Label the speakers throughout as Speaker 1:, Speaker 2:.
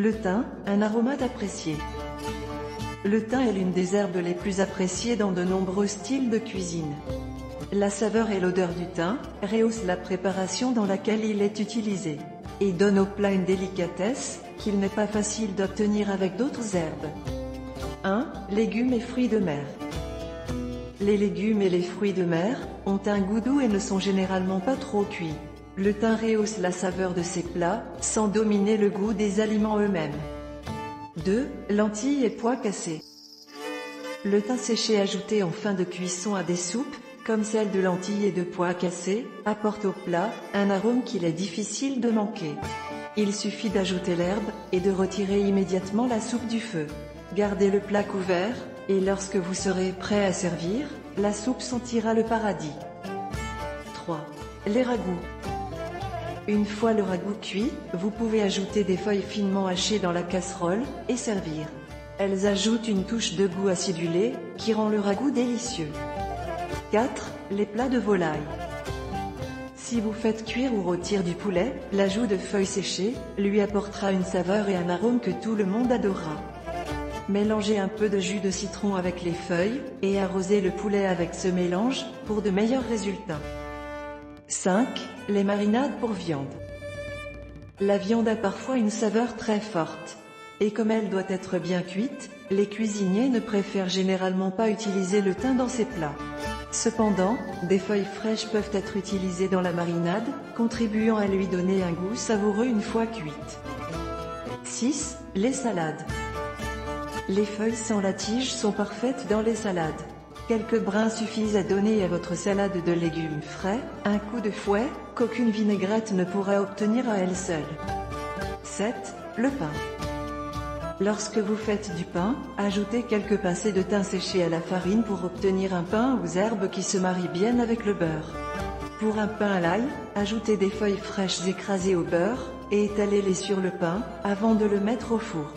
Speaker 1: Le thym, un aromate apprécié. Le thym est l'une des herbes les plus appréciées dans de nombreux styles de cuisine. La saveur et l'odeur du thym rehaussent la préparation dans laquelle il est utilisé, et donnent au plat une délicatesse qu'il n'est pas facile d'obtenir avec d'autres herbes. 1. Légumes et fruits de mer. Les légumes et les fruits de mer ont un goût doux et ne sont généralement pas trop cuits. Le thym rehausse la saveur de ces plats, sans dominer le goût des aliments eux-mêmes. 2. Lentilles et pois cassés. Le thym séché ajouté en fin de cuisson à des soupes, comme celle de lentilles et de pois cassés, apporte au plat un arôme qu'il est difficile de manquer. Il suffit d'ajouter l'herbe et de retirer immédiatement la soupe du feu. Gardez le plat couvert, et lorsque vous serez prêt à servir, la soupe sentira le paradis. 3. Les ragoûts. Une fois le ragoût cuit, vous pouvez ajouter des feuilles finement hachées dans la casserole, et servir. Elles ajoutent une touche de goût acidulé, qui rend le ragoût délicieux. 4. Les plats de volaille. Si vous faites cuire ou rôtir du poulet, l'ajout de feuilles séchées lui apportera une saveur et un arôme que tout le monde adorera. Mélangez un peu de jus de citron avec les feuilles, et arrosez le poulet avec ce mélange, pour de meilleurs résultats. 5. Les marinades pour viande. La viande a parfois une saveur très forte. Et comme elle doit être bien cuite, les cuisiniers ne préfèrent généralement pas utiliser le thym dans ces plats. Cependant, des feuilles fraîches peuvent être utilisées dans la marinade, contribuant à lui donner un goût savoureux une fois cuite. 6. Les salades. Les feuilles sans la tige sont parfaites dans les salades. Quelques brins suffisent à donner à votre salade de légumes frais un coup de fouet qu'aucune vinaigrette ne pourra obtenir à elle seule. 7. Le pain. Lorsque vous faites du pain, ajoutez quelques pincées de thym séché à la farine pour obtenir un pain aux herbes qui se marient bien avec le beurre. Pour un pain à l'ail, ajoutez des feuilles fraîches écrasées au beurre, et étalez-les sur le pain, avant de le mettre au four.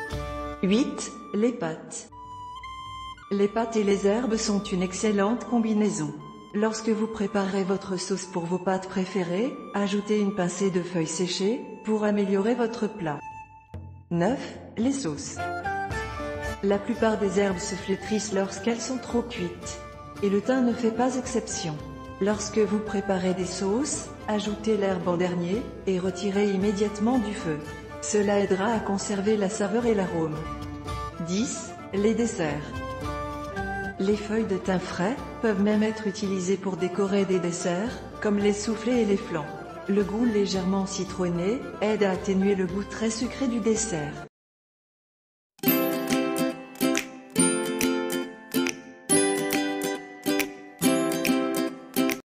Speaker 1: 8. Les pâtes. Les pâtes et les herbes sont une excellente combinaison. Lorsque vous préparez votre sauce pour vos pâtes préférées, ajoutez une pincée de feuilles séchées, pour améliorer votre plat. 9. Les sauces. La plupart des herbes se flétrissent lorsqu'elles sont trop cuites. Et le thym ne fait pas exception. Lorsque vous préparez des sauces, ajoutez l'herbe en dernier, et retirez immédiatement du feu. Cela aidera à conserver la saveur et l'arôme. 10. Les desserts. Les feuilles de thym frais peuvent même être utilisées pour décorer des desserts, comme les soufflés et les flans. Le goût légèrement citronné aide à atténuer le goût très sucré du dessert.